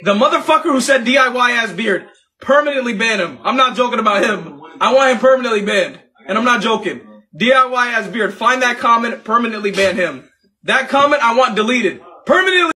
The motherfucker who said DIY ass beard, permanently ban him. I'm not joking about him. I want him permanently banned. And I'm not joking. DIY ass beard, find that comment, permanently ban him. That comment I want deleted. Permanently.